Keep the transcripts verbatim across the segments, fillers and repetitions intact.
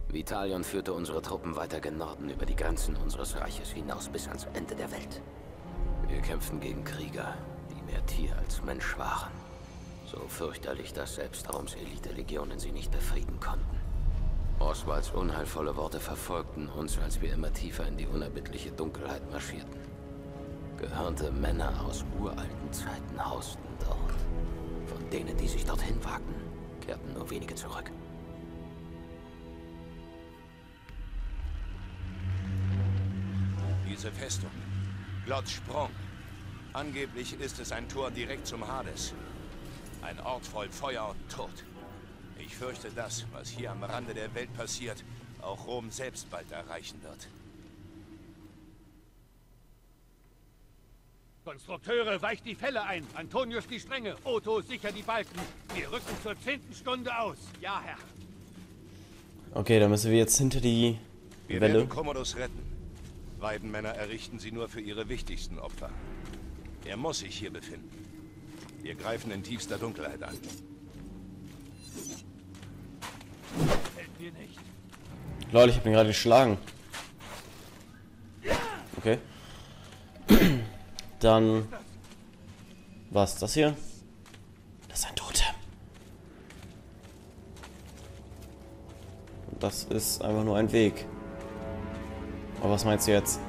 Vitalion führte unsere Truppen weiter gen Norden über die Grenzen unseres Reiches hinaus bis ans Ende der Welt. Wir kämpften gegen Krieger, die mehr Tier als Mensch waren. So fürchterlich, dass selbst Roms Elite-Legionen sie nicht befrieden konnten. Oswalds unheilvolle Worte verfolgten uns, als wir immer tiefer in die unerbittliche Dunkelheit marschierten. Gehörnte Männer aus uralten Zeiten hausten dort. Von denen, die sich dorthin wagten, kehrten nur wenige zurück. Diese Festung. Glotz Sprung. Angeblich ist es ein Tor direkt zum Hades. Ein Ort voll Feuer und Tod. Ich fürchte, das, was hier am Rande der Welt passiert, auch Rom selbst bald erreichen wird. Konstrukteure, weicht die Fälle ein. Antonius die Stränge. Otto, sicher die Balken. Wir rücken zur zehnten Stunde aus. Ja, Herr. Okay, dann müssen wir jetzt hinter die Wir Welle. werden Commodus retten. Weidenmänner errichten sie nur für ihre wichtigsten Opfer. Er muss sich hier befinden. Wir greifen in tiefster Dunkelheit an. Fällt mir nicht. Lol, ich hab ihn gerade geschlagen. Okay. Dann... Was, das hier? Das ist ein Totem. Und das ist einfach nur ein Weg. Aber was meinst du jetzt?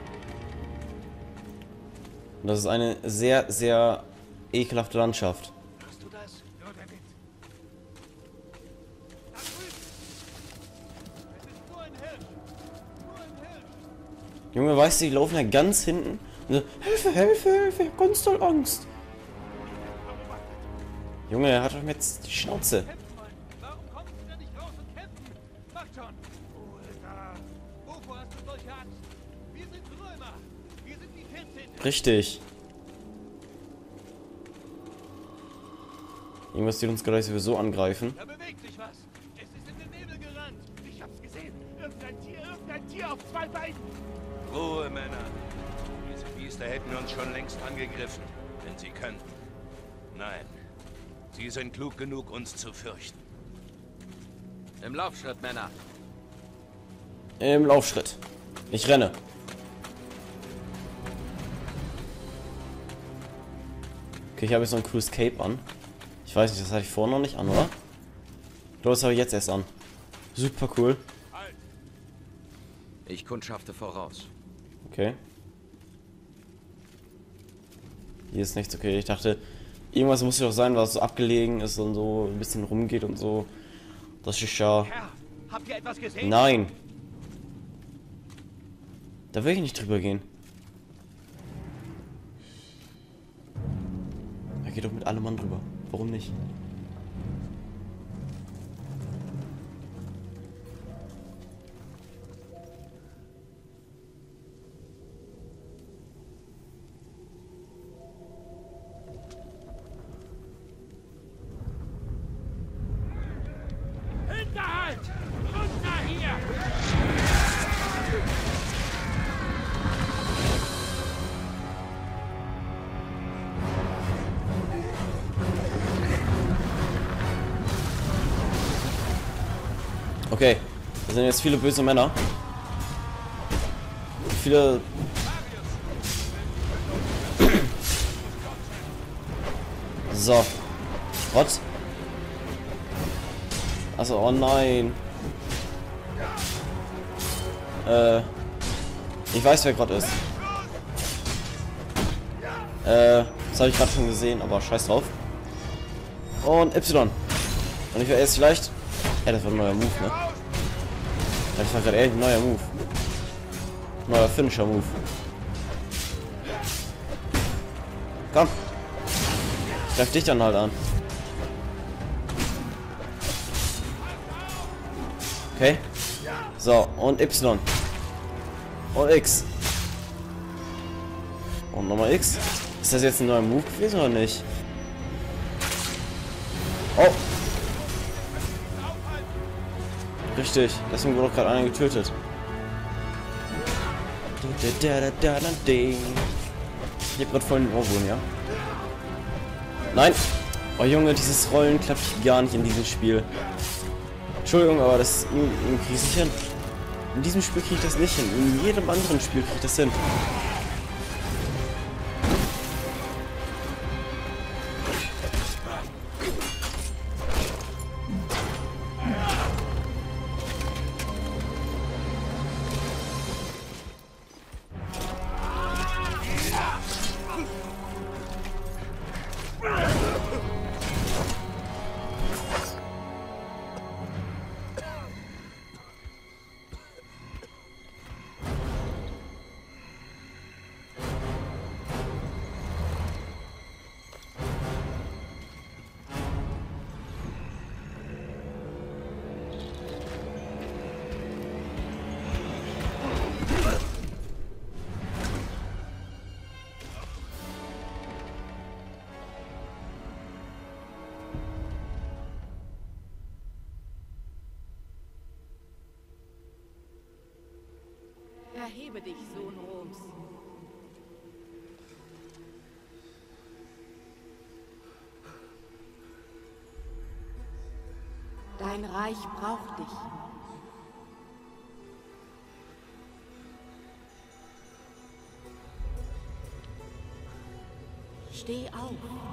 Und das ist eine sehr, sehr ekelhafte Landschaft. Hörst du das? Nur der Wind. Da drüben. Es ist nur ein Hirsch. Nur ein Hirsch. Junge, weißt du, die laufen ja ganz hinten. Und so, Hilfe, Hilfe, Hilfe, ich hab ganz doll Angst. Junge, er hat doch jetzt die Schnauze. Kämpfen wollen. Warum kommst du denn nicht raus und kämpfen? Macht schon. Ruhe da. Wovor hast du solche Angst? Wir sind Römer. Wir sind die vierzehnten. Richtig. Irgendwas wird uns gleich sowieso angreifen. Da bewegt sich was. Es ist in den Nebel gerannt. Ich hab's gesehen. Irgendein Tier, irgendein Tier auf zwei Beinen. Ruhe, Männer. Diese Biester hätten uns schon längst angegriffen, wenn sie könnten. Nein. Sie sind klug genug, uns zu fürchten. Im Laufschritt, Männer. Im Laufschritt. Ich renne. Okay, ich habe jetzt noch ein cooles Cape an. Ich weiß nicht, das hatte ich vorher noch nicht an, oder? Ich glaube, das habe ich jetzt erst an. Super cool. Ich kundschafte voraus. Okay. Hier ist nichts okay. Ich dachte, irgendwas muss ja auch sein, was so abgelegen ist und so ein bisschen rumgeht und so. Das ist ja... Herr, habt ihr etwas gesehen? Nein. Da will ich nicht drüber gehen. Da geht doch mit allem Mann drüber. Warum nicht? Hinterhalt! Runter hier! Okay, da sind jetzt viele böse Männer. Viele... So. What? Also, oh nein. Äh. Ich weiß, wer gerade ist. Äh, das habe ich gerade schon gesehen, aber scheiß drauf. Und Y. Und ich wäre jetzt vielleicht... Ja, das war ein neuer Move, ne? Das war gerade ehrlich ein neuer Move. Neuer Finisher-Move. Komm. Greif dich dann halt an. Okay. So, und Y. Und X. Und nochmal X. Ist das jetzt ein neuer Move gewesen oder nicht? Oh. Richtig, deswegen wurde auch gerade einer getötet. Ich hab grad voll den Ohrwurm, ja? Nein! Oh Junge, dieses Rollen klappt gar nicht in diesem Spiel. Entschuldigung, aber das irgendwie kriege ich nicht hin. In diesem Spiel kriege ich das nicht hin. In jedem anderen Spiel kriege ich das hin. Erhebe dich, Sohn Roms. Dein Reich braucht dich. Steh auf.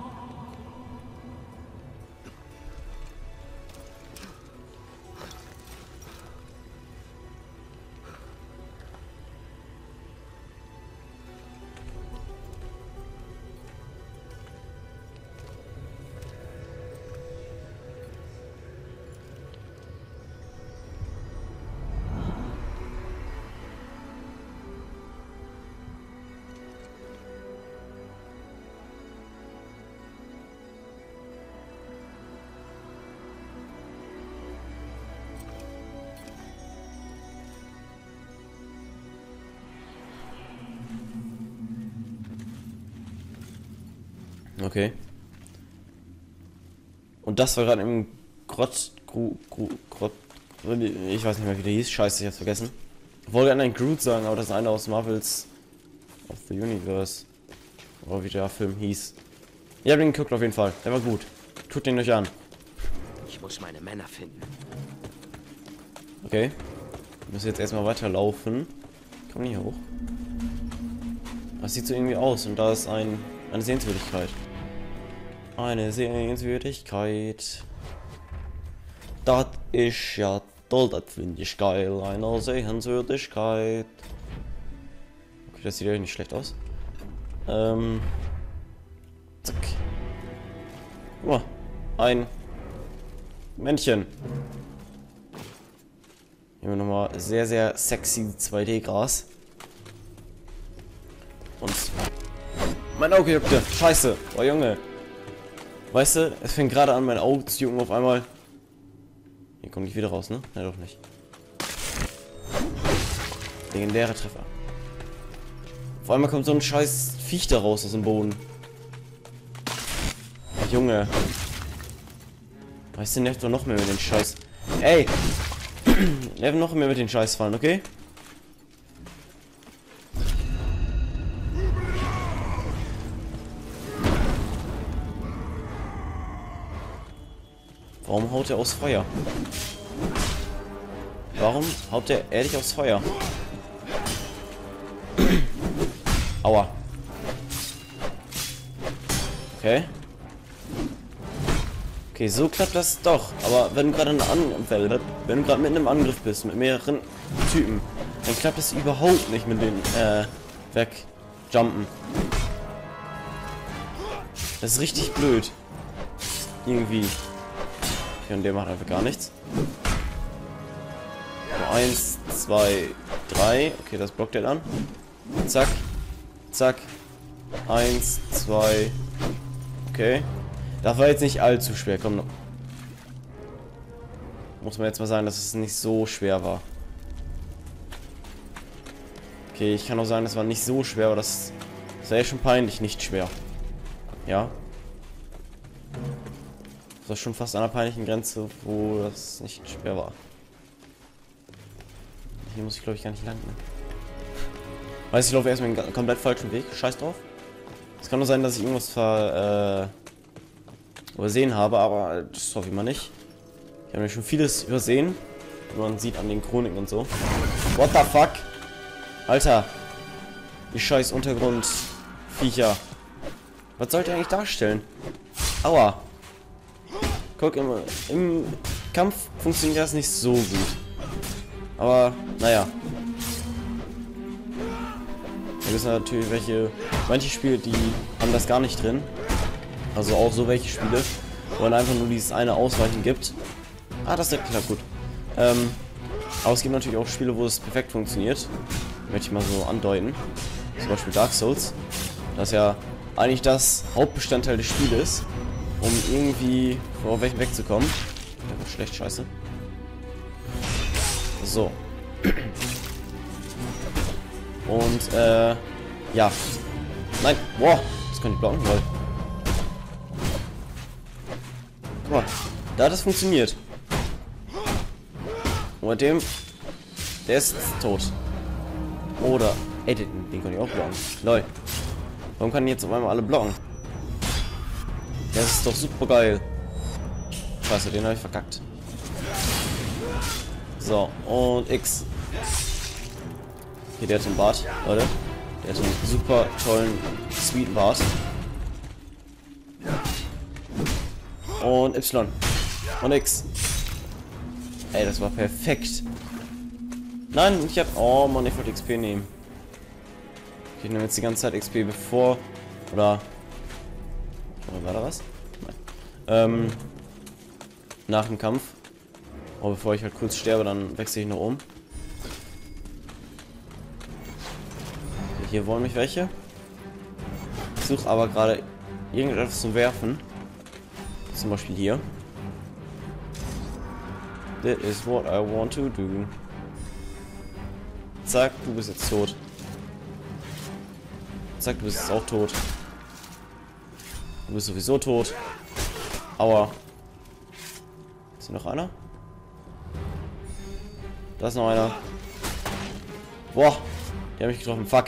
Okay. Und das war gerade im Grott, Gru, Gru, Grott, ich weiß nicht mehr, wie der hieß. Scheiße, ich hab's vergessen. Ich wollte einen Groot sagen, aber das ist einer aus Marvels of the Universe. Oder wie der Film hieß. Ich hab den geguckt auf jeden Fall. Der war gut. Tut den euch an. Ich muss meine Männer finden. Okay. Wir müssen jetzt erstmal weiterlaufen. Komm nicht hoch. Das sieht so irgendwie aus und da ist ein, eine Sehenswürdigkeit. Eine Sehenswürdigkeit. Das ist ja toll, das finde ich geil. Eine Sehenswürdigkeit. Okay, das sieht ja nicht schlecht aus. Ähm. Zack. Guck mal. Ein Männchen. Hier haben wir nochmal sehr, sehr sexy zwei D-Gras. Und mein Auge juckte. Scheiße. Oh Junge. Weißt du, es fängt gerade an, mein Auge zu jucken auf einmal. Hier kommt nicht wieder raus, ne? Ne, doch nicht. Legendäre Treffer. Auf einmal kommt so ein scheiß Viech da raus aus dem Boden. Oh, Junge. Weißt du, nervt doch noch mehr mit den Scheiß. Ey! Nervt noch mehr mit den Scheißfallen, okay? Warum haut er aufs Feuer? Warum haut er ehrlich aufs Feuer? Aua. Okay. Okay, so klappt das doch. Aber wenn du gerade eine An wenn du gerade mitten im Angriff bist mit mehreren Typen, dann klappt das überhaupt nicht mit den äh, wegjumpen. Das ist richtig blöd. Irgendwie. Okay, und der macht einfach gar nichts. So, eins, zwei, drei. Okay, das blockt er dann. Zack. Zack. Eins, zwei. Okay. Das war jetzt nicht allzu schwer. Komm noch. Muss man jetzt mal sagen, dass es nicht so schwer war. Okay, ich kann auch sagen, das war nicht so schwer, aber das, das war ja schon peinlich nicht schwer. Ja. Das war schon fast an der peinlichen Grenze, wo das nicht schwer war. Hier muss ich, glaube ich, gar nicht lang. Ne? Weiß ich, laufe erstmal einen komplett falschen Weg. Scheiß drauf. Es kann nur sein, dass ich irgendwas ver, äh, übersehen habe, aber das hoffe ich mal nicht. Ich Wir haben ja schon vieles übersehen. Wie man sieht an den Chroniken und so. What the fuck? Alter. Die scheiß Untergrundviecher. Was sollt ihr eigentlich darstellen? Aua. Guck, im, im Kampf funktioniert das nicht so gut. Aber, naja. Da gibt es natürlich welche, manche Spiele, die haben das gar nicht drin. Also auch so welche Spiele, wo man einfach nur dieses eine Ausweichen gibt. Ah, das ist klar, gut. Ähm, aber es gibt natürlich auch Spiele, wo es perfekt funktioniert. Möchte ich mal so andeuten. Zum Beispiel Dark Souls. Das ja eigentlich das Hauptbestandteil des Spieles, um irgendwie vor welchen wegzukommen. Das wird schlecht, scheiße. So. Und, äh, ja. Nein, boah, das kann ich blocken, lol. Guck mal, da hat das funktioniert. Und mit dem, der ist tot. Oder, ey, den, den kann ich auch blocken. Lol. Warum kann ich jetzt auf einmal alle blocken? Das ist doch super geil. Scheiße, den habe ich verkackt. So, und X. Okay, der hat einen Bart, Leute. Der hat einen super tollen, sweeten Bart. Und Y. Und X. Ey, das war perfekt. Nein, ich hab... Oh Mann, ich wollte X P nehmen. Ich nehme jetzt die ganze Zeit X P bevor... Oder... War da was? Nein. Ähm... Nach dem Kampf. Aber bevor ich halt kurz sterbe, dann wechsle ich noch um. Hier wollen mich welche. Ich suche aber gerade irgendetwas zu werfen. Zum Beispiel hier. That is what I want to do. Zack, du bist jetzt tot. Zack, du bist jetzt auch tot. Du bist sowieso tot. Aua. Ist hier noch einer? Da ist noch einer. Boah, die haben mich getroffen. Fuck.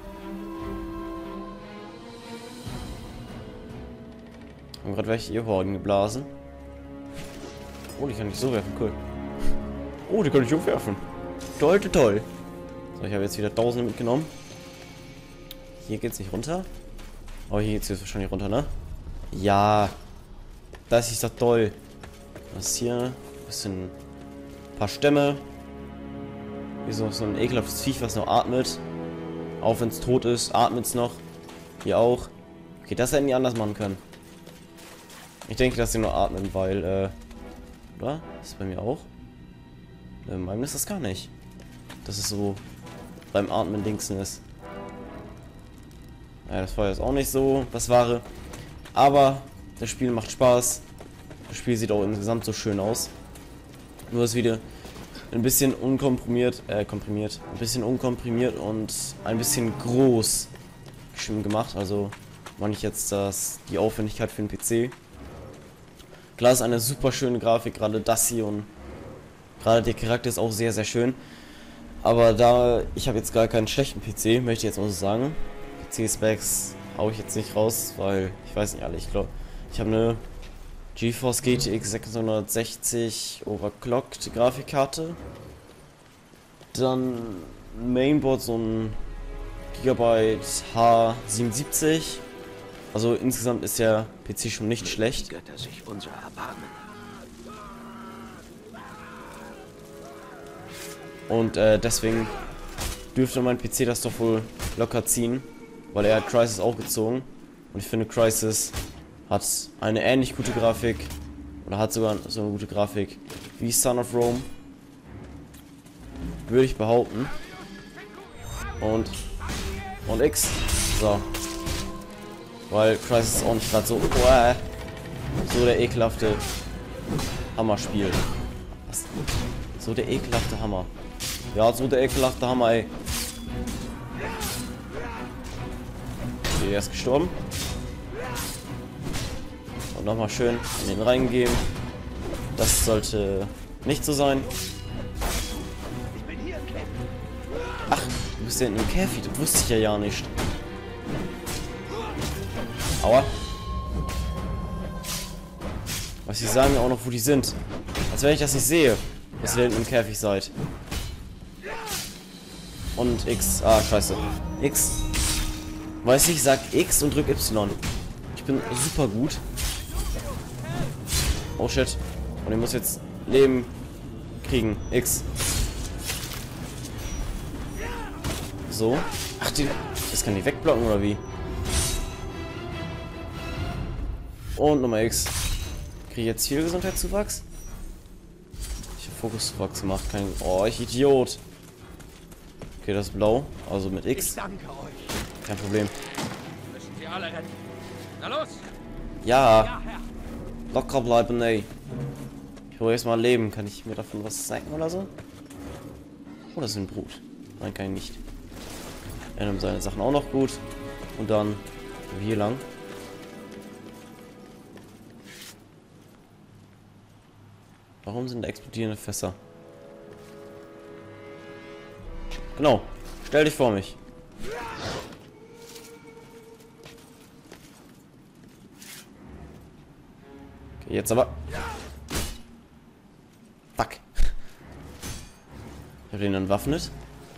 Haben gerade welche ihr Horden geblasen. Oh, die kann ich so werfen. Cool. Oh, die kann ich umwerfen. Toll, toll, toll. So, ich habe jetzt wieder Tausende mitgenommen. Hier geht's nicht runter. Aber hier geht's jetzt wahrscheinlich runter, ne? Ja. Das ist doch toll. Was ist hier? Ein bisschen. Ein paar Stämme. Hier ist noch so ein ekelhaftes Viech, was noch atmet. Auch wenn es tot ist, atmet es noch. Hier auch. Okay, das hätten die anders machen können. Ich denke, dass sie nur atmen, weil, äh. Oder? Das ist bei mir auch. Bei meinem ist das gar nicht. Dass es so beim Atmen Dingsen ist. Ja, das Feuer ist auch nicht so das Wahre. Aber das Spiel macht Spaß. Das Spiel sieht auch insgesamt so schön aus. Nur ist wieder ein bisschen unkomprimiert, äh, komprimiert. Ein bisschen unkomprimiert und ein bisschen groß gemacht. Also meine ich jetzt das, die Aufwendigkeit für den P C. Klar ist eine super schöne Grafik, gerade das hier und gerade der Charakter ist auch sehr, sehr schön. Aber da ich habe jetzt gar keinen schlechten P C, möchte ich jetzt mal so sagen. P C-Specs haue ich jetzt nicht raus, weil ich weiß nicht alle. Ich glaube, ich habe eine GeForce G T X sechshundertsechzig overclocked Grafikkarte. Dann Mainboard so ein Gigabyte H siebenundsiebzig. Also insgesamt ist der P C schon nicht schlecht. Götter sich unser erbarmen. Und äh, deswegen dürfte mein P C das doch wohl locker ziehen, weil er hat Crysis auch gezogen. Und ich finde, Crysis hat eine ähnlich gute Grafik oder hat sogar so eine gute Grafik wie Son of Rome, würde ich behaupten. Und und X, so, weil Crysis ist auch nicht gerade so uh, so der ekelhafte Hammer-Spiel. Was? So der ekelhafte Hammer. Ja, so der ekelhafte Hammer, ey. Okay, er ist gestorben. Und nochmal schön in den reingeben. Das sollte nicht so sein. Ach, du bist ja in einem Käfig, das wusste ich ja ja nicht. Aua. Was, die sagen mir auch noch, wo die sind. Als wenn ich das nicht sehe, dass ihr da hinten im Käfig seid. Und X. Ah, scheiße. X. Weiß ich, sag X und drück Y. Ich bin super gut. Oh shit. Und ich muss jetzt Leben kriegen. X. So. Ach, die. Das kann die wegblocken oder wie? Und Nummer X. Kriege ich jetzt hier Gesundheitszuwachs? Ich habe Fokuszuwachs gemacht. Kein. Oh, ich Idiot. Okay, das ist blau. Also mit X. Ich danke euch. Kein Problem. Müssen Sie alle retten. Na los! Ja. Ja, Herr. Locker bleiben, ey. Ich will jetzt mal leben. Kann ich mir davon was zeigen oder so? Oh, das ist ein Brut. Nein, kann ich nicht. Er nimmt seine Sachen auch noch gut. Und dann hier lang. Warum sind da explodierende Fässer? Genau. Stell dich vor mich. Okay, jetzt aber. Fuck. Ich habe den entwaffnet.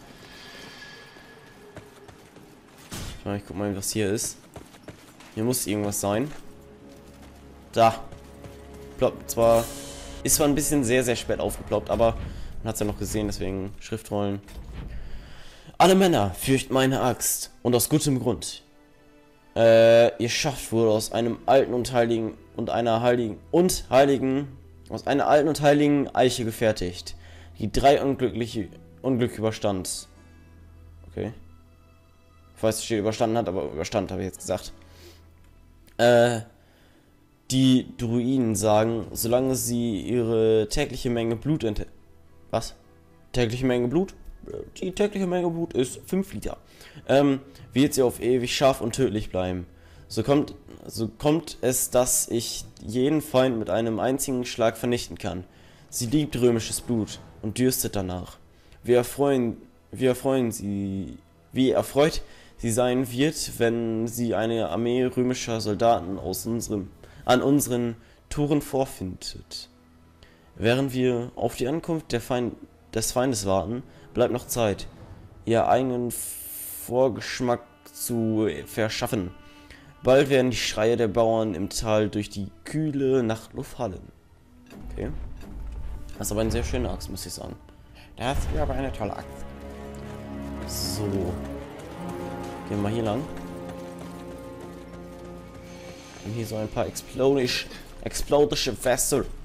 Ich mal, ich guck mal, was hier ist. Hier muss irgendwas sein. Da. Ploppt zwar. Ist zwar ein bisschen sehr, sehr spät aufgeploppt, aber man hat es ja noch gesehen, deswegen Schriftrollen. Alle Männer fürchten meine Axt. Und aus gutem Grund. Äh, ihr Schaft wurde aus einem alten und heiligen und einer heiligen und heiligen aus einer alten und heiligen Eiche gefertigt, die drei unglückliche Unglück überstand. Okay. Ich weiß, es steht überstanden hat, aber überstand, habe ich jetzt gesagt. Äh, die Druiden sagen, solange sie ihre tägliche Menge Blut ent... Was? Tägliche Menge Blut? Die tägliche Menge Blut ist fünf Liter. Ähm, wird sie auf ewig scharf und tödlich bleiben. So kommt, so kommt es, dass ich jeden Feind mit einem einzigen Schlag vernichten kann. Sie liebt römisches Blut und dürstet danach. Wie erfreuen, wie erfreuen sie, wie erfreut sie sein wird, wenn sie eine Armee römischer Soldaten aus unserem, an unseren Toren vorfindet. Während wir auf die Ankunft der Feind, des Feindes warten, bleibt noch Zeit, ihr eigenen Vorgeschmack zu verschaffen. Bald werden die Schreie der Bauern im Tal durch die kühle Nachtluft hallen. Okay. Das ist aber eine sehr schöne Axt, muss ich sagen. Das ist aber eine tolle Axt. So. Gehen wir mal hier lang. Und hier so ein paar explodisch, explodische Fässer.